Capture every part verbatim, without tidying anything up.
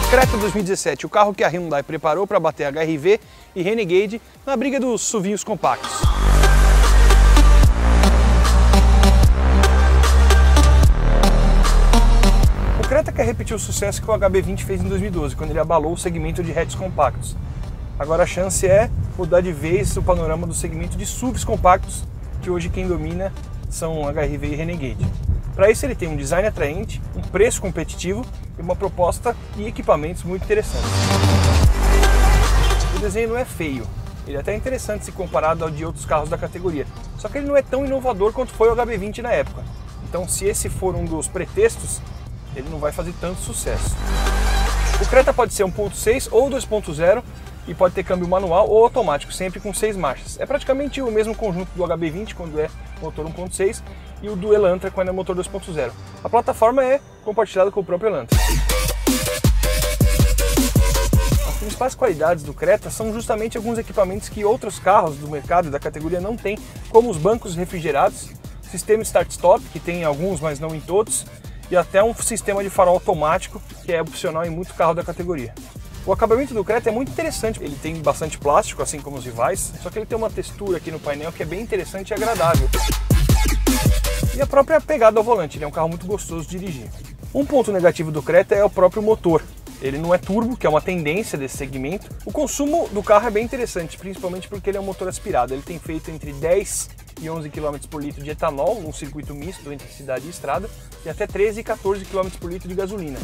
Creta dois mil e dezessete, o carro que a Hyundai preparou para bater H R V e Renegade na briga dos S U Vinhos compactos. O Creta quer repetir o sucesso que o H B vinte fez em dois mil e doze, quando ele abalou o segmento de hatches compactos. Agora a chance é mudar de vez o panorama do segmento de S U Vs compactos, que hoje quem domina são H R V e Renegade. Para isso ele tem um design atraente, um preço competitivo e uma proposta e equipamentos muito interessantes. O desenho não é feio, ele é até interessante se comparado ao de outros carros da categoria, só que ele não é tão inovador quanto foi o H B vinte na época. Então se esse for um dos pretextos, ele não vai fazer tanto sucesso. O Creta pode ser um ponto seis ou dois ponto zero e pode ter câmbio manual ou automático, sempre com seis marchas. É praticamente o mesmo conjunto do H B vinte quando é motor um ponto seis e o do Elantra quando é motor dois ponto zero. A plataforma é compartilhada com o próprio Elantra. As principais qualidades do Creta são justamente alguns equipamentos que outros carros do mercado e da categoria não têm, como os bancos refrigerados, sistema start-stop, que tem em alguns, mas não em todos, e até um sistema de farol automático, que é opcional em muito carro da categoria. O acabamento do Creta é muito interessante, ele tem bastante plástico, assim como os rivais, só que ele tem uma textura aqui no painel que é bem interessante e agradável. E a própria pegada ao volante, ele é um carro muito gostoso de dirigir. Um ponto negativo do Creta é o próprio motor. Ele não é turbo, que é uma tendência desse segmento. O consumo do carro é bem interessante, principalmente porque ele é um motor aspirado. Ele tem feito entre dez e onze quilômetros por litro de etanol, num circuito misto entre cidade e estrada, e até treze e quatorze quilômetros por litro de gasolina.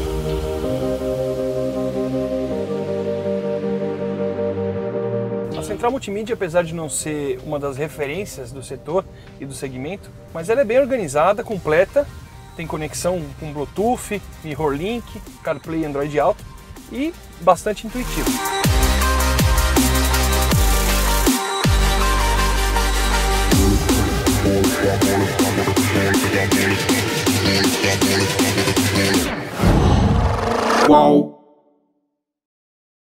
A central multimídia, apesar de não ser uma das referências do setor e do segmento, mas ela é bem organizada, completa, tem conexão com Bluetooth, MirrorLink, CarPlay e Android Auto e bastante intuitivo. Wow.